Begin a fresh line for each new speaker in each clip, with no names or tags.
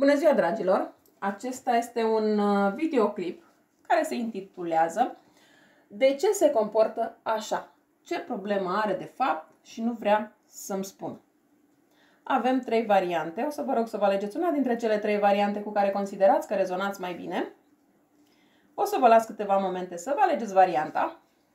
Bună ziua, dragilor! Acesta este un videoclip care se intitulează De ce se comportă așa? Ce problemă are de fapt și nu vrea să-mi spună? Avem 3 variante. O să vă rog să vă alegeți una dintre cele 3 variante cu care considerați că rezonați mai bine. O să vă las câteva momente să vă alegeți varianta.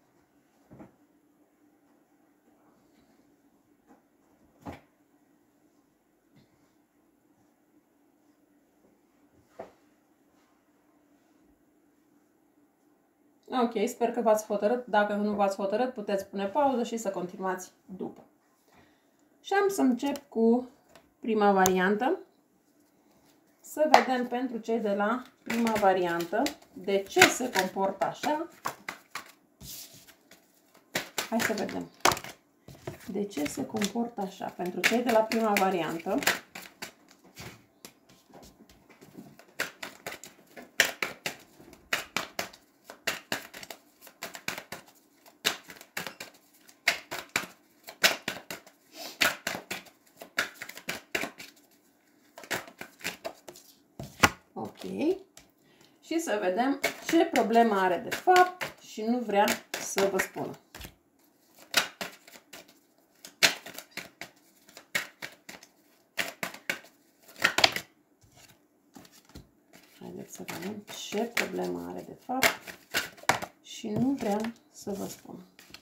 Ok, sper că v-ați hotărât. Dacă nu v-ați hotărât, puteți pune pauză și să continuați după. Și am să încep cu prima variantă. Să vedem pentru cei de la prima variantă de ce se comportă așa. Hai să vedem. De ce se comportă așa? Pentru cei de la prima variantă. Ok. Și să vedem ce problemă are de fapt și nu vrea să vă spună. Haideți să vedem ce problemă are de fapt și nu vrea să vă spună.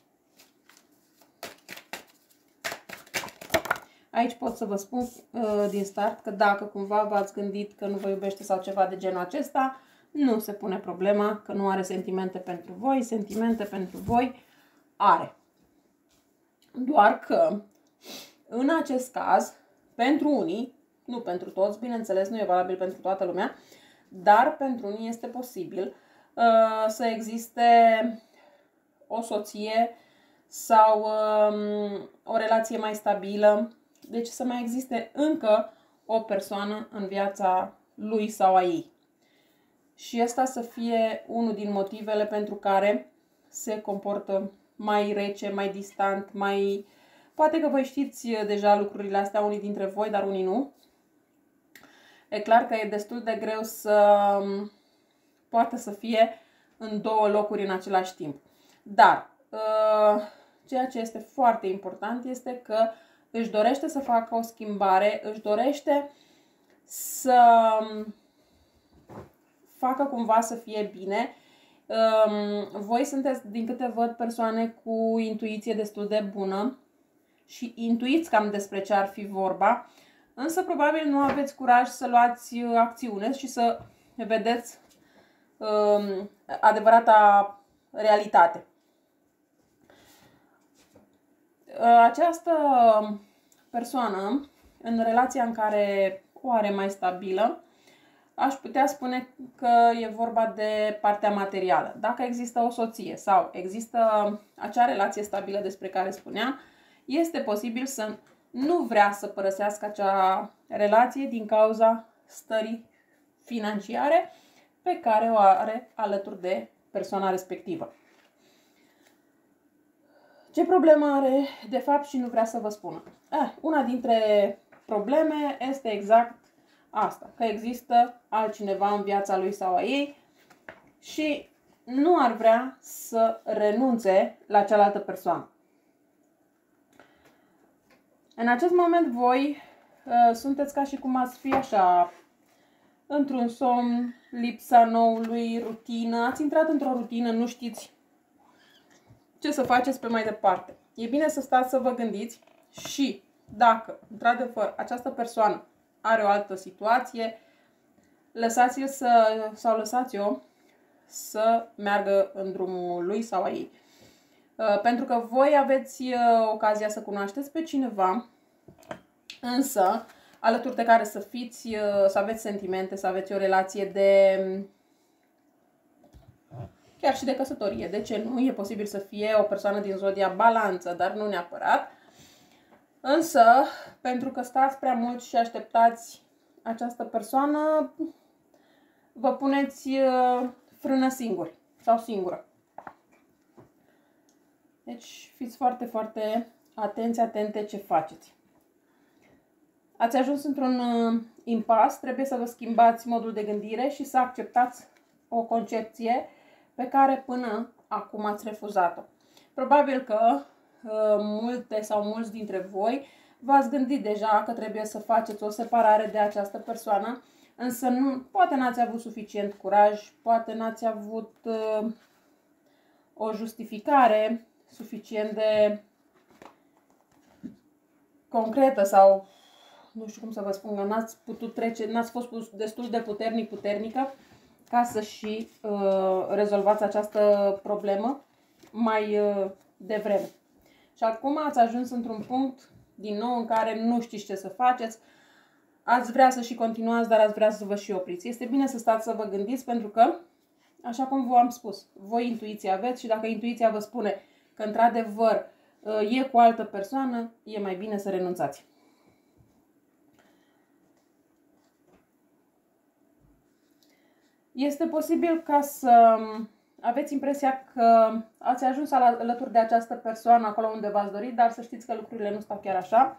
Aici pot să vă spun din start că dacă cumva v-ați gândit că nu vă iubește sau ceva de genul acesta, nu se pune problema că nu are sentimente pentru voi. Sentimente pentru voi are. Doar că în acest caz, pentru unii, nu pentru toți, bineînțeles, nu e valabil pentru toată lumea, dar pentru unii este posibil să existe o soție sau o relație mai stabilă. Deci să mai existe încă o persoană în viața lui sau a ei. Și asta să fie unul din motivele pentru care se comportă mai rece, mai distant, mai... Poate că voi știți deja lucrurile astea, unii dintre voi, dar unii nu. E clar că e destul de greu să poată să fie în două locuri în același timp. Dar ceea ce este foarte important este că își dorește să facă o schimbare, își dorește să facă cumva să fie bine. Voi sunteți, din câte văd, persoane cu intuiție destul de bună și intuiți cam despre ce ar fi vorba, însă probabil nu aveți curaj să luați acțiune și să vedeți adevărata realitate. Această persoană, în relația în care o are mai stabilă, aș putea spune că e vorba de partea materială. Dacă există o soție sau există acea relație stabilă despre care spuneam, este posibil să nu vrea să părăsească acea relație din cauza stării financiare pe care o are alături de persoana respectivă. Ce problemă are de fapt și nu vrea să vă spună? Una dintre probleme este exact asta, că există altcineva în viața lui sau a ei și nu ar vrea să renunțe la cealaltă persoană. În acest moment voi sunteți ca și cum ați fi așa, într-un somn, lipsa noului, rutină, ați intrat într-o rutină, nu știți ce să faceți pe mai departe. E bine să stați să vă gândiți și dacă, într-adevăr, această persoană are o altă situație, lăsați-l sau lăsați-o să meargă în drumul lui sau a ei. Pentru că voi aveți ocazia să cunoașteți pe cineva, însă alături de care să fiți, să aveți sentimente, să aveți o relație de... chiar și de căsătorie. De ce nu? E posibil să fie o persoană din zodia Balanță, dar nu neapărat. Însă, pentru că stați prea mult și așteptați această persoană, vă puneți frână singuri sau singură. Deci fiți foarte, foarte atenți, atente ce faceți. ați ajuns într-un impas, trebuie să vă schimbați modul de gândire și să acceptați o concepție pe care până acum ați refuzat-o. Probabil că multe sau mulți dintre voi v-ați gândit deja că trebuie să faceți o separare de această persoană, însă poate n-ați avut suficient curaj, poate n-ați avut o justificare suficient de concretă sau nu știu cum să vă spun, n-ați putut trece, n-ați fost destul de puternică ca să și rezolvați această problemă mai devreme. Și acum ați ajuns într-un punct, din nou, în care nu știți ce să faceți, ați vrea să și continuați, dar ați vrea să vă și opriți. Este bine să stați să vă gândiți, pentru că, așa cum v-am spus, voi intuiție aveți și dacă intuiția vă spune că, într-adevăr, e cu altă persoană, e mai bine să renunțați. Este posibil ca să aveți impresia că ați ajuns alături de această persoană acolo unde v-ați dorit, dar să știți că lucrurile nu stau chiar așa.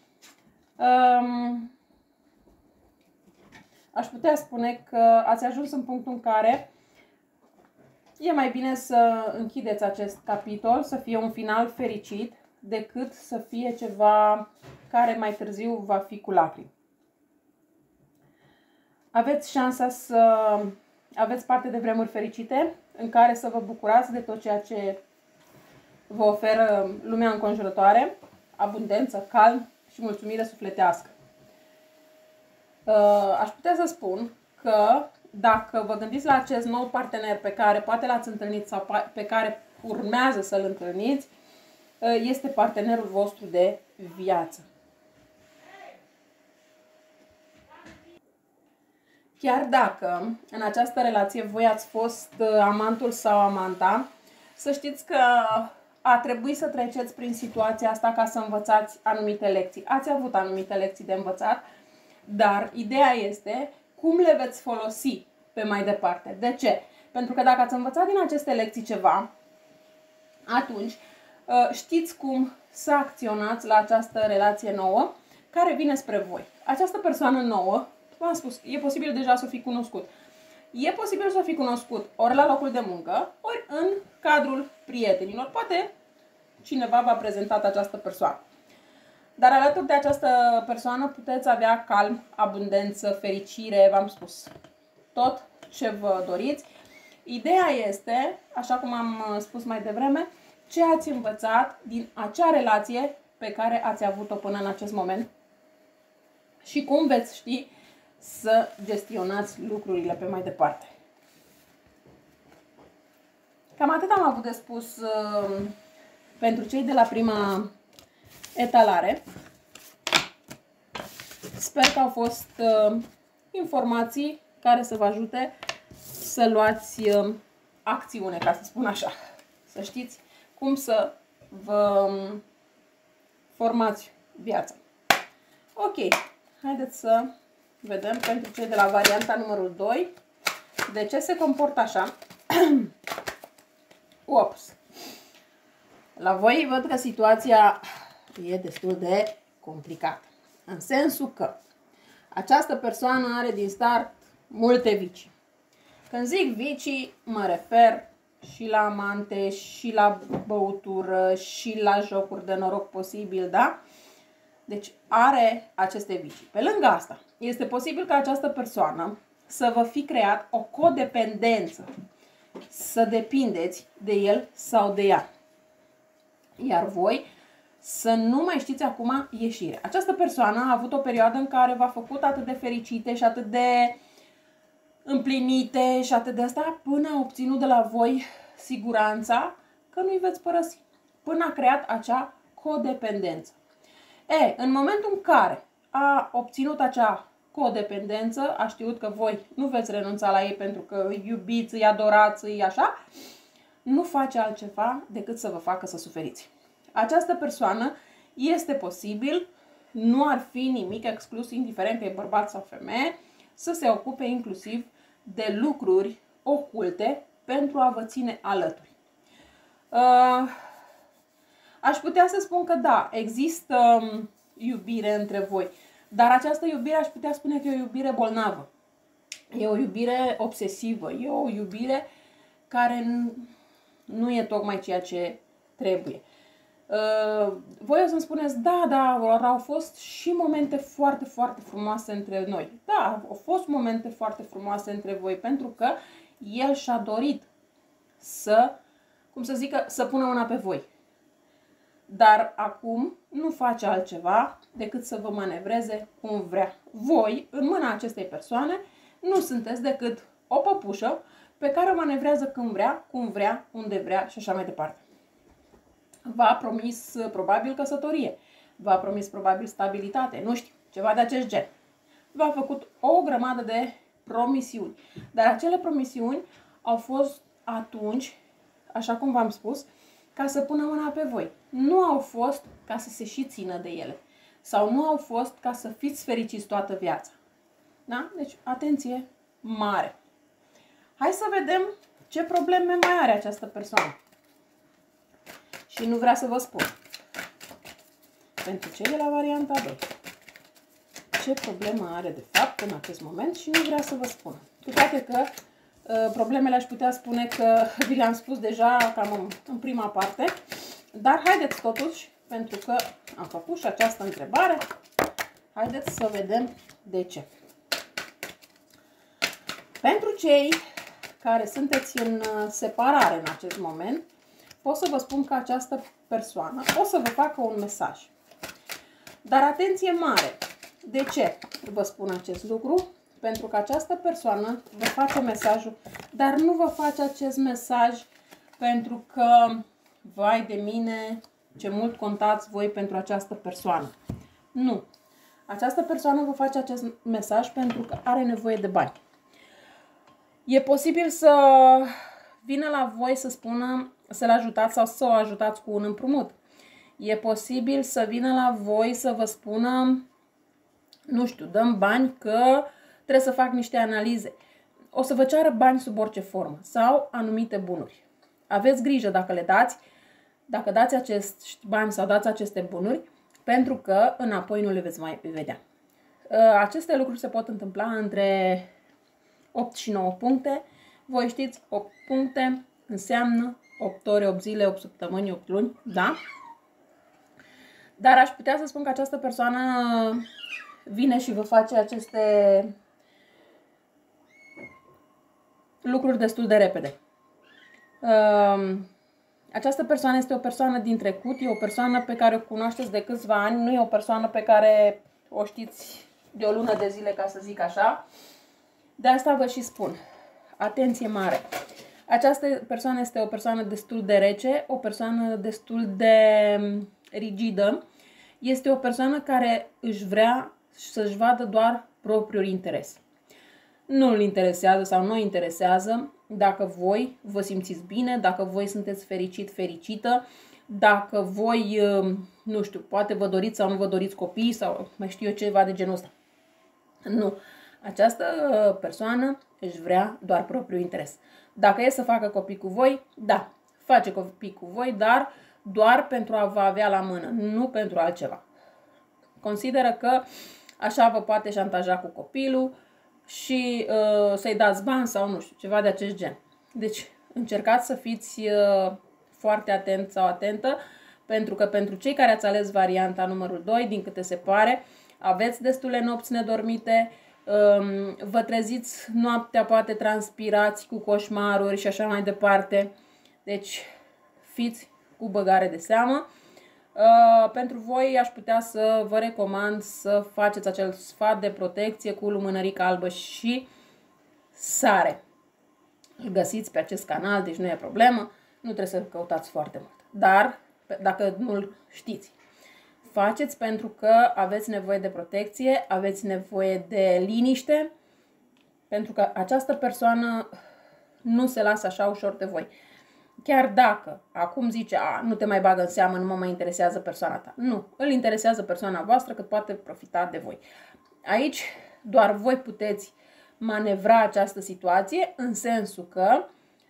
Aș putea spune că ați ajuns în punctul în care e mai bine să închideți acest capitol, să fie un final fericit, decât să fie ceva care mai târziu va fi cu lacrimi. Aveți șansa să aveți parte de vremuri fericite în care să vă bucurați de tot ceea ce vă oferă lumea înconjurătoare, abundență, calm și mulțumire sufletească. Aș putea să spun că dacă vă gândiți la acest nou partener pe care poate l-ați întâlnit sau pe care urmează să-l întâlniți, este partenerul vostru de viață. Chiar dacă în această relație voi ați fost amantul sau amanta, să știți că a trebuit să treceți prin situația asta ca să învățați anumite lecții. Ați avut anumite lecții de învățat, dar ideea este cum le veți folosi pe mai departe. De ce? Pentru că dacă ați învățat din aceste lecții ceva, atunci știți cum să acționați la această relație nouă care vine spre voi. Această persoană nouă, v-am spus, e posibil deja să o fi cunoscut. E posibil să o fi cunoscut ori la locul de muncă, ori în cadrul prietenilor. Poate cineva v-a prezentat această persoană. Dar alături de această persoană puteți avea calm, abundență, fericire, v-am spus, tot ce vă doriți. Ideea este, așa cum am spus mai devreme, ce ați învățat din acea relație pe care ați avut-o până în acest moment și cum veți ști să gestionați lucrurile pe mai departe. Cam atât am avut de spus pentru cei de la prima etalare. Sper că au fost informații care să vă ajute să luați acțiune, ca să spun așa. Să știți cum să vă formați viața. Ok, haideți să vedem pentru cei de la varianta numărul 2 de ce se comportă așa. Ups. La voi văd că situația e destul de complicată. În sensul că această persoană are din start multe vicii. Când zic vicii, mă refer și la amante, și la băutură, și la jocuri de noroc posibil, da? Deci are aceste vicii. Pe lângă asta, este posibil ca această persoană să vă fi creat o codependență, să depindeți de el sau de ea. Iar voi să nu mai știți acum ieșire. Această persoană a avut o perioadă în care v-a făcut atât de fericite și atât de împlinite și atât de asta, până a obținut de la voi siguranța că nu-i veți părăsi. Până a creat acea codependență. În momentul în care a obținut acea codependență, a știut că voi nu veți renunța la ei pentru că îi iubiți, îi adorați, îi așa, nu face altceva decât să vă facă să suferiți. Această persoană este posibil, nu ar fi nimic exclus, indiferent că e bărbat sau femeie, să se ocupe inclusiv de lucruri oculte pentru a vă ține alături. Aș putea să spun că da, există iubire între voi, Dar această iubire aș putea spune că e o iubire bolnavă. E o iubire obsesivă, e o iubire care nu e tocmai ceea ce trebuie. Voi o să-mi spuneți, da, au fost și momente foarte, foarte frumoase între noi. Da, au fost momente foarte frumoase între voi, pentru că el și-a dorit să, cum să zică, să pună mâna pe voi. Dar acum nu face altceva decât să vă manevreze cum vrea. Voi, în mâna acestei persoane, nu sunteți decât o păpușă pe care o manevrează când vrea, cum vrea, unde vrea și așa mai departe. V-a promis probabil căsătorie, v-a promis probabil stabilitate, nu știu, ceva de acest gen. V-a făcut o grămadă de promisiuni, dar acele promisiuni au fost atunci, așa cum v-am spus, ca să pună mâna pe voi. Nu au fost ca să se și țină de ele. Sau nu au fost ca să fiți fericiți toată viața. Da? Deci, atenție mare. Hai să vedem ce probleme mai are această persoană. Și nu vrea să vă spun. Pentru cei de la varianta 2. Ce problemă are de fapt în acest moment și nu vrea să vă spun. Cu toate că problemele aș putea spune că vi le-am spus deja cam în prima parte. Dar haideți totuși, pentru că am făcut și această întrebare, haideți să vedem de ce. Pentru cei care sunteți în separare în acest moment, pot să vă spun că această persoană o să vă facă un mesaj. Dar atenție mare! De ce vă spun acest lucru? Pentru că această persoană vă face mesajul, dar nu vă face acest mesaj pentru că, vai de mine, ce mult contați voi pentru această persoană. Nu. Această persoană vă face acest mesaj pentru că are nevoie de bani. E posibil să vină la voi să spună să-l ajutați sau să o ajutați cu un împrumut. E posibil să vină la voi să vă spună, nu știu, dăm bani că trebuie să fac niște analize. O să vă ceară bani sub orice formă sau anumite bunuri. Aveți grijă dacă le dați, dacă dați acești bani sau dați aceste bunuri, pentru că înapoi nu le veți mai vedea. Aceste lucruri se pot întâmpla între 8 și 9 puncte. Voi știți, 8 puncte înseamnă 8 ore, 8 zile, 8 săptămâni, 8 luni, da? Dar aș putea să spun că această persoană vine și vă face aceste lucruri destul de repede. Această persoană este o persoană din trecut, e o persoană pe care o cunoașteți de câțiva ani, nu e o persoană pe care o știți de o lună de zile, ca să zic așa. De asta vă și spun, atenție mare! Această persoană este o persoană destul de rece, o persoană destul de rigidă. Este o persoană care își vrea să-și vadă doar propriul interes. Nu îl interesează sau nu interesează dacă voi vă simțiți bine, dacă voi sunteți fericit, fericită, dacă voi, nu știu, poate vă doriți sau nu vă doriți copii sau mai știu eu ceva de genul ăsta. Nu. Această persoană își vrea doar propriul interes. Dacă e să facă copii cu voi, da, face copii cu voi, dar doar pentru a vă avea la mână, nu pentru altceva. Consideră că așa vă poate șantaja cu copilul și să-i dați bani sau nu știu, ceva de acest gen. Deci încercați să fiți foarte atent sau atentă, pentru că pentru cei care ați ales varianta numărul 2, din câte se pare, aveți destule nopți nedormite, vă treziți noaptea, poate transpirați cu coșmaruri și așa mai departe. Deci fiți cu băgare de seamă. Pentru voi aș putea să vă recomand să faceți acel sfat de protecție cu lumânărică albă și sare. Îl găsiți pe acest canal, deci nu e problemă, nu trebuie să căutați foarte mult. Dar, dacă nu-l știți, faceți pentru că aveți nevoie de protecție, aveți nevoie de liniște, pentru că această persoană nu se lasă așa ușor de voi. Chiar dacă acum zice, nu te mai bagă în seamă, nu mă mai interesează persoana ta. Nu, îl interesează persoana voastră că poate profita de voi. Aici doar voi puteți manevra această situație în sensul că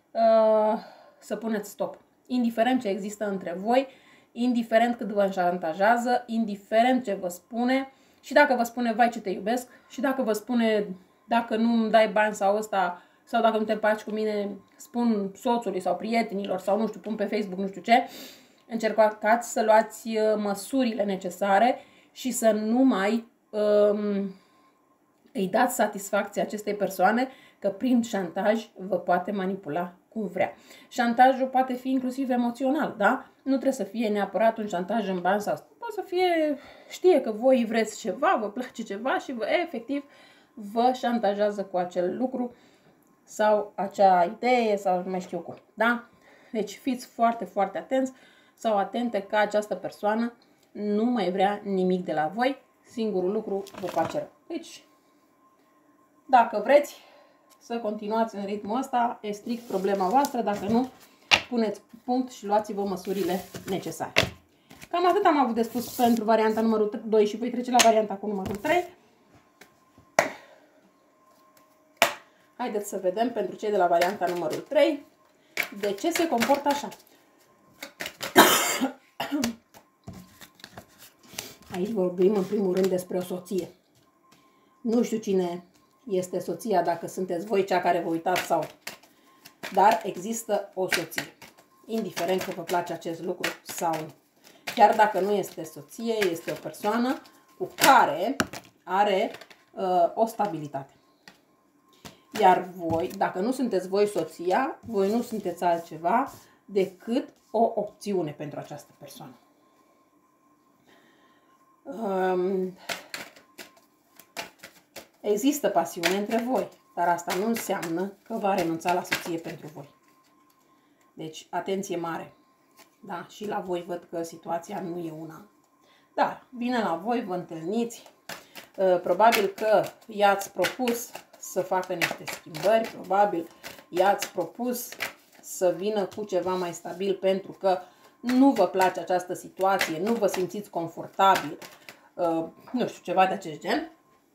să puneți stop. Indiferent ce există între voi, indiferent cât vă șantajează, indiferent ce vă spune, Și dacă vă spune, vai ce te iubesc, și dacă vă spune, dacă nu îmi dai bani sau ăsta, sau dacă nu te împaci cu mine, spun soțului sau prietenilor sau nu știu, pun pe Facebook nu știu ce, încercați să luați măsurile necesare și să nu mai îi dați satisfacție acestei persoane că prin șantaj vă poate manipula cum vrea. Șantajul poate fi inclusiv emoțional, da? Nu trebuie să fie neapărat un șantaj în bani sau poate să fie, știe că voi vreți ceva, vă place ceva și efectiv vă șantajează cu acel lucru sau acea idee sau nu mai știu cum, da? Deci fiți foarte, foarte atenți sau atente că această persoană nu mai vrea nimic de la voi, singurul lucru vă face rău. Deci, dacă vreți să continuați în ritmul ăsta, e strict problema voastră, dacă nu, puneți punct și luați-vă măsurile necesare. Cam atât am avut de spus pentru varianta numărul 2 și voi trece la varianta cu numărul 3. Haideți să vedem pentru cei de la varianta numărul 3 de ce se comportă așa. Aici vorbim în primul rând despre o soție. Nu știu cine este soția, dacă sunteți voi cea care vă uitați sau... Dar există o soție. Indiferent că vă place acest lucru sau nu. Chiar dacă nu este soție, este o persoană cu care are o stabilitate. Iar voi, dacă nu sunteți voi soția, voi nu sunteți altceva decât o opțiune pentru această persoană. Există pasiune între voi, dar asta nu înseamnă că va renunța la soție pentru voi. Deci, atenție mare. Da, și la voi văd că situația nu e una. Dar, vine la voi, vă întâlniți. Probabil că i-ați propus să facă niște schimbări, probabil i-ați propus să vină cu ceva mai stabil pentru că nu vă place această situație, nu vă simțiți confortabil, nu știu, ceva de acest gen.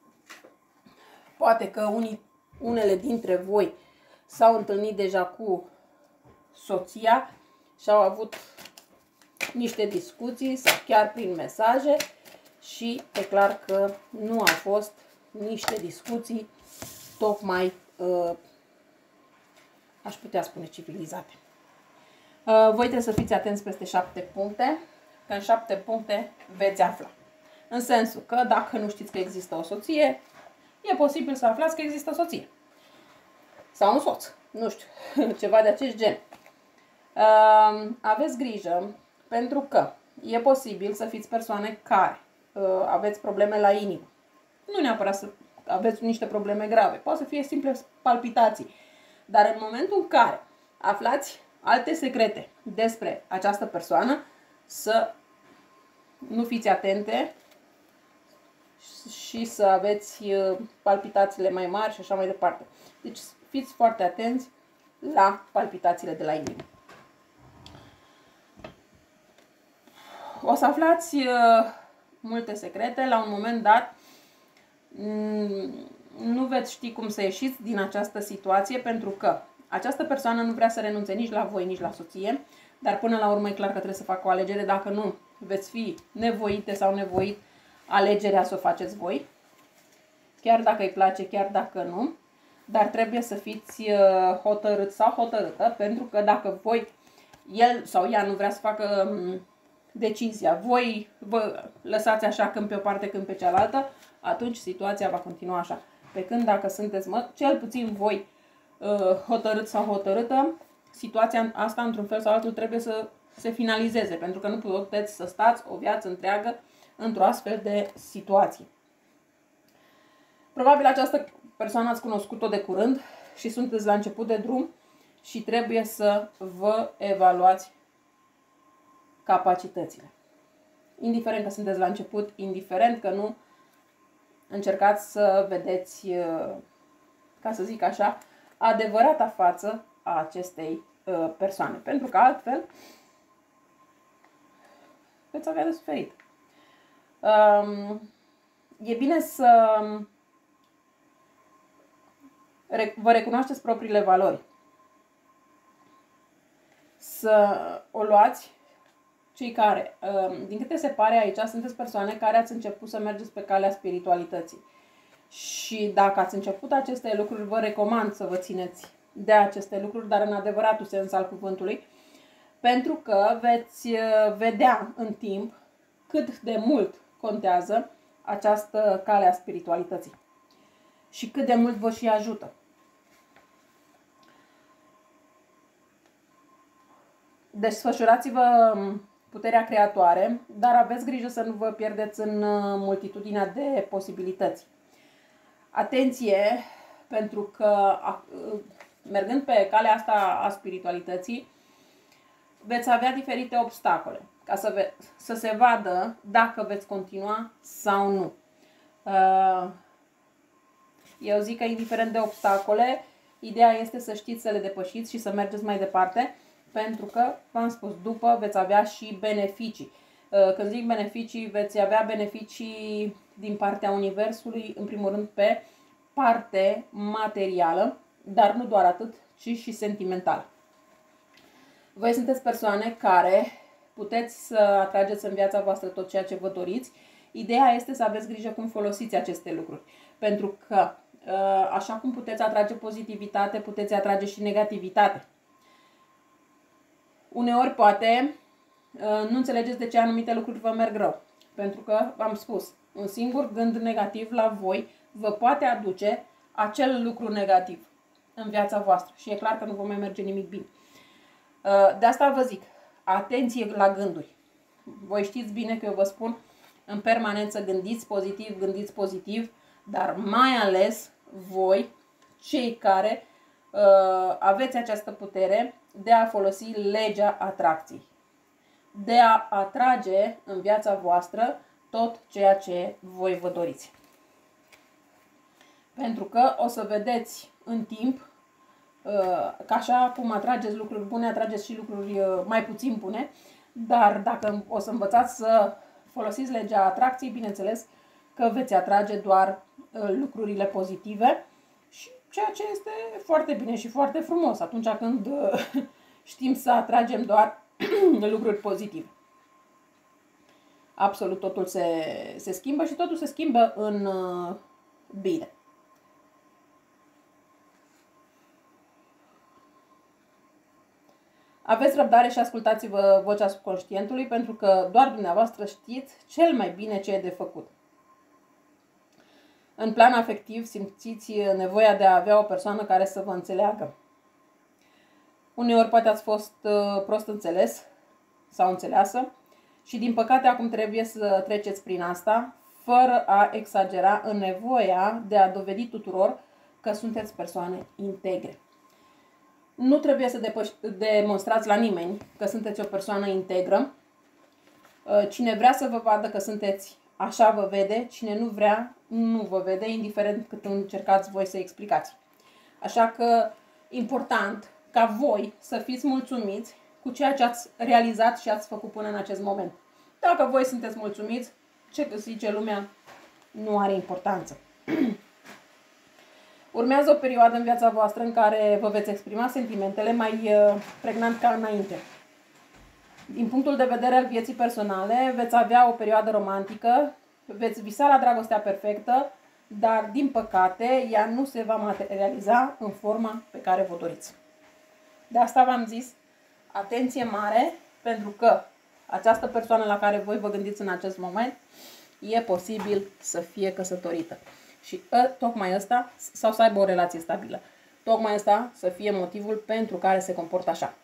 Poate că unele dintre voi s-au întâlnit deja cu soția și au avut niște discuții sau chiar prin mesaje și e clar că nu au fost niște discuții tocmai, aș putea spune, civilizate. Voi trebuie să fiți atenți peste 7 puncte, că în 7 puncte veți afla. În sensul că dacă nu știți că există o soție, e posibil să aflați că există o soție. Sau un soț, nu știu, ceva de acest gen. Aveți grijă pentru că e posibil să fiți persoane care aveți probleme la inimă. Nu neapărat să aveți niște probleme grave, poate să fie simple palpitații. Dar în momentul în care aflați alte secrete despre această persoană, să nu fiți atente și să aveți palpitațiile mai mari și așa mai departe. Deci fiți foarte atenți la palpitațiile de la inimă. O să aflați multe secrete. La un moment dat nu veți ști cum să ieșiți din această situație pentru că această persoană nu vrea să renunțe nici la voi, nici la soție, dar până la urmă e clar că trebuie să facă o alegere. Dacă nu, veți fi nevoite sau nevoit alegerea să o faceți voi, chiar dacă îi place, chiar dacă nu, dar trebuie să fiți hotărât sau hotărâtă, pentru că dacă voi, el sau ea nu vrea să facă decizia, voi vă lăsați așa când pe o parte, când pe cealaltă, atunci situația va continua așa. Pe când dacă sunteți, cel puțin voi hotărât sau hotărâtă, situația asta într-un fel sau altul trebuie să se finalizeze, pentru că nu puteți să stați o viață întreagă într-o astfel de situație. Probabil această persoană ați cunoscut-o de curând și sunteți la început de drum și trebuie să vă evaluați capacitățile. Indiferent că sunteți la început, indiferent că nu, încercați să vedeți, ca să zic așa, adevărata față a acestei persoane. Pentru că altfel veți avea de suferit. E bine să vă recunoașteți propriile valori. Să o luați cei care, din câte se pare aici, sunteți persoane care ați început să mergeți pe calea spiritualității. Și dacă ați început aceste lucruri, vă recomand să vă țineți de aceste lucruri, dar în adevăratul sens al cuvântului, pentru că veți vedea în timp cât de mult contează această cale a spiritualității și cât de mult vă și ajută. Desfășurați-vă puterea creatoare, dar aveți grijă să nu vă pierdeți în multitudinea de posibilități. Atenție, pentru că mergând pe calea asta a spiritualității, veți avea diferite obstacole ca să se vadă dacă veți continua sau nu. Eu zic că indiferent de obstacole, ideea este să știți să le depășiți și să mergeți mai departe, pentru că, v-am spus, după veți avea și beneficii. Când zic beneficii, veți avea beneficii din partea Universului, în primul rând pe parte materială, dar nu doar atât, ci și sentimentală. Voi sunteți persoane care puteți să atrageți în viața voastră tot ceea ce vă doriți. Ideea este să aveți grijă cum folosiți aceste lucruri. Pentru că, așa cum puteți atrage pozitivitate, puteți atrage și negativitate. Uneori, poate, nu înțelegeți de ce anumite lucruri vă merg rău. Pentru că, v-am spus, un singur gând negativ la voi vă poate aduce acel lucru negativ în viața voastră. Și e clar că nu vă mai merge nimic bine. De asta vă zic, atenție la gânduri. Voi știți bine că eu vă spun în permanență gândiți pozitiv, dar mai ales voi, cei care aveți această putere de a folosi legea atracției. De a atrage în viața voastră tot ceea ce voi vă doriți. Pentru că o să vedeți în timp că așa cum atrageți lucruri bune, atrageți și lucruri mai puțin bune, dar dacă o să învățați să folosiți legea atracției, bineînțeles că veți atrage doar lucrurile pozitive, și ceea ce este foarte bine și foarte frumos atunci când știm să atragem doar lucruri pozitive. Absolut totul se schimbă și totul se schimbă în bine. Aveți răbdare și ascultați-vă vocea subconștientului, pentru că doar dumneavoastră știți cel mai bine ce e de făcut. În plan afectiv simțiți nevoia de a avea o persoană care să vă înțeleagă. Uneori poate ați fost prost înțeles sau înțeleasă și din păcate acum trebuie să treceți prin asta, fără a exagera în nevoia de a dovedi tuturor că sunteți persoane integre. Nu trebuie să demonstrați la nimeni că sunteți o persoană integră. Cine vrea să vă vadă că sunteți, așa vă vede. Cine nu vrea, nu vă vede, indiferent cât încercați voi să explicați. Așa că, important ca voi să fiți mulțumiți cu ceea ce ați realizat și ați făcut până în acest moment. Dacă voi sunteți mulțumiți, ce zice lumea nu are importanță. Urmează o perioadă în viața voastră în care vă veți exprima sentimentele mai pregnant ca înainte. Din punctul de vedere al vieții personale, veți avea o perioadă romantică, veți visa la dragostea perfectă, dar, din păcate, ea nu se va materializa în forma pe care vă doriți. De asta v-am zis, atenție mare, pentru că această persoană la care voi vă gândiți în acest moment e posibil să fie căsătorită. Și tocmai ăsta, sau să aibă o relație stabilă. Tocmai ăsta să fie motivul pentru care se comportă așa.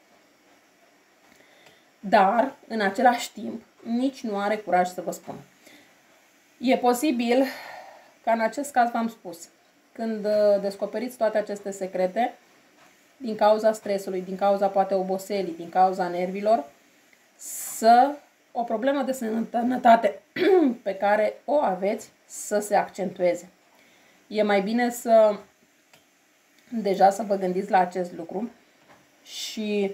Dar, în același timp, nici nu are curaj să vă spună. E posibil ca în acest caz v-am spus, când descoperiți toate aceste secrete, din cauza stresului, din cauza poate oboselii, din cauza nervilor, o problemă de sănătate pe care o aveți să se accentueze. E mai bine să vă gândiți la acest lucru și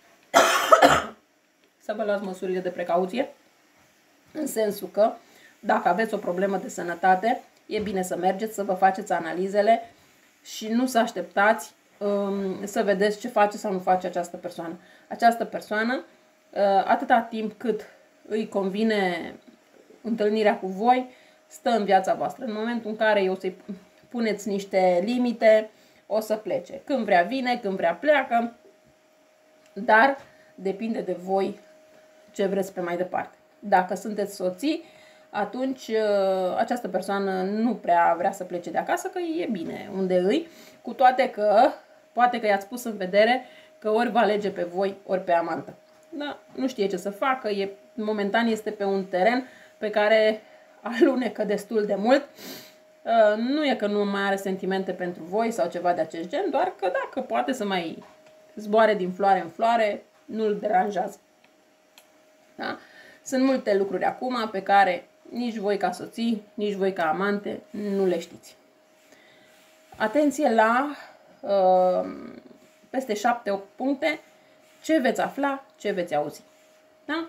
să vă luați măsurile de precauție, în sensul că dacă aveți o problemă de sănătate, e bine să mergeți, să vă faceți analizele și nu să așteptați să vedeți ce face sau nu face această persoană. Această persoană atâta timp cât îi convine întâlnirea cu voi, stă în viața voastră. În momentul în care eu să-i puneți niște limite, o să plece. Când vrea vine, când vrea pleacă, dar depinde de voi ce vreți pe mai departe. Dacă sunteți soții, atunci această persoană nu prea vrea să plece de acasă, că e bine unde îi, cu toate că poate că i-ați pus în vedere că ori va alege pe voi, ori pe amantă. Da, nu știe ce să facă, momentan este pe un teren pe care alunecă destul de mult. Nu e că nu mai are sentimente pentru voi sau ceva de acest gen, doar că dacă poate să mai zboare din floare în floare, nu-l deranjează. Da? Sunt multe lucruri acum pe care nici voi ca soții, nici voi ca amante nu le știți. Atenție la peste 7-8 puncte ce veți afla, ce veți auzi. Da?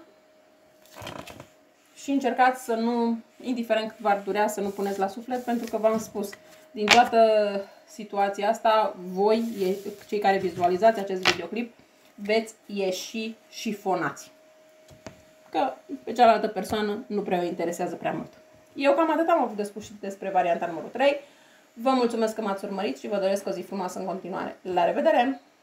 Și încercați să nu, indiferent cât v-ar durea, să nu puneți la suflet, pentru că v-am spus, din toată situația asta, voi, cei care vizualizați acest videoclip, veți ieși șifonați. Că pe cealaltă persoană nu prea o interesează prea mult. Eu cam atât am avut de spus și despre varianta numărul 3. Vă mulțumesc că m-ați urmărit și vă doresc o zi frumoasă în continuare. La revedere!